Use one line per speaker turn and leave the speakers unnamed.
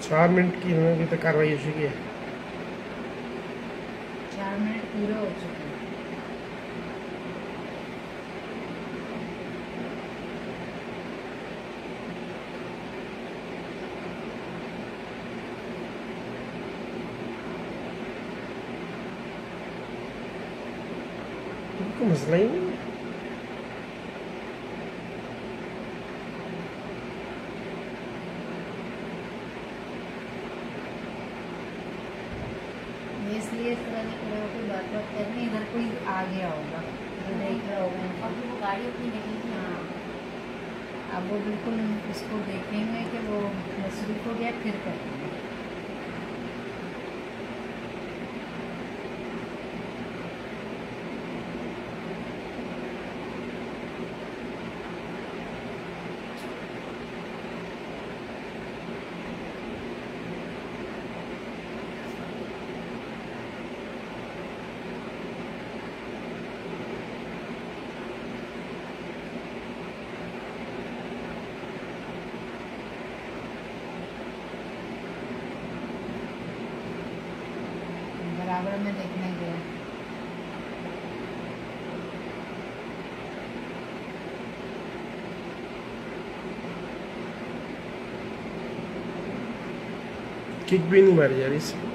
4 minute کی انہوں نے ابھی تک کاروائی شروع کی ہے.
4 منٹ پورے ہو چکے ہیں.
کوئی مسئلہ ہی نہیں.
اس لیے اس طرح سے کوئی کوئی بات کرنی ادھر کوئی آ گیا ہوگا جو دیکھ رہا ہوگا ان کو.
وہ گاڑی اپنی لگی تھی.
ہاں اب وہ بالکل اس کو دیکھیں گے کہ وہ مصروف ہو گیا پھر کریں گے. برابر میں دیکھنے گیا.
کک بھی نہیں ماری جا رہی اس سے.